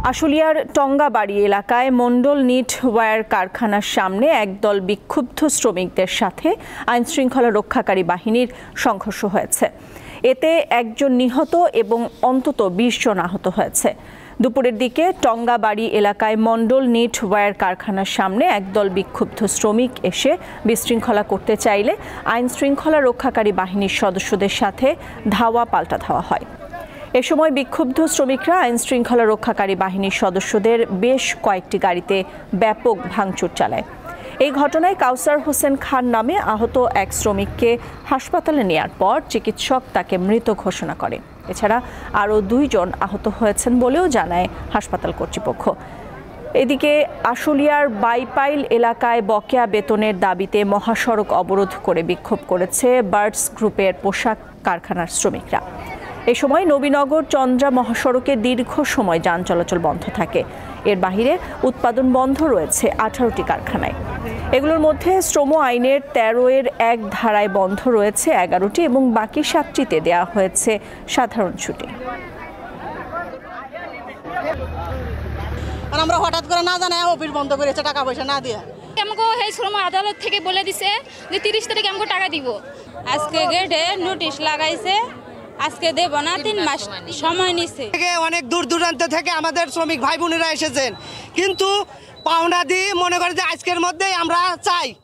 আশুলিয়ার টঙ্গাবাড়ি এলাকায় মণ্ডল NEET wire কারখানার সামনে একদল বিক্ষুব্ধ শ্রমিকদের সাথে আইনশৃঙ্খলা রক্ষাকারী বাহিনীর সংঘর্ষ হয়েছে। এতে একজন নিহত এবং অন্তত ২০ জন আহত হয়েছে। দুপুরের দিকে টঙ্গাবাড়ি এলাকায় মণ্ডল নিট ওয়্যার কারখানার সামনে একদল বিক্ষুব্ধ শ্রমিক এসে বিশৃঙ্খলা করতে চাইলে আইনশৃঙ্খলা রক্ষাকারী বাহিনীর সদস্যদের সাথে ধাওয়া পাল্টা ধাওয়া হয়। এ সময় বিক্ষুব্ধ শ্রমিকরা আইনশৃঙ্খলা রক্ষাকারী বাহিনীর সদস্যদের বেশ কয়েকটি গাড়িতে ব্যাপক ভাঙচুর চালায়। এই ঘটনায় কাউসার হোসেন খান নামে আহত এক শ্রমিককে হাসপাতালে নেয়ার পর চিকিৎসক তাকে মৃত ঘোষণা করে। এছাড়া আরও ২ জন আহত হয়েছেন বলেও জানায় হাসপাতাল কর্তৃপক্ষ। এদিকে আশুলিয়ার বাইপাইল এলাকায় বকেয়া বেতনের দাবিতে মহাসড়ক অবরোধ করে বিক্ষোভ করেছে বার্ডস গ্রুপের পোশাক কারখানার শ্রমিকরা। এ সময় নবীনগর চন্দ্রা মহাসড়কে দীর্ঘ সময় যান চলাচল বন্ধ থাকে। এর বাইরে উৎপাদন বন্ধ রয়েছে 18টি কারখানায়। এগুলোর মধ্যে শ্রম আইনের 13-এর 1 ধারায় বন্ধ রয়েছে 11টি এবং বাকি 7টিতে দেওয়া হয়েছে সাধারণ ছুটি। আমরা হঠাৎ করে না জানাই অফিস বন্ধ করেছে, টাকা পয়সা না দিয়ে। আমাকে এই শ্রম আদালত থেকে বলে দিছে যে 30 তারিখে আমাকে টাকা দিব। আজকে গেটে নোটিশ লাগাইছে, আজকে দেব না, 3 মাস সময় নিচ্ছে। অনেক দূর দূরান্ত থেকে আমাদের শ্রমিক ভাই বোনেরা এসেছেন, কিন্তু পাওনা দিয়ে মনে করে যে আজকের মধ্যেই আমরা চাই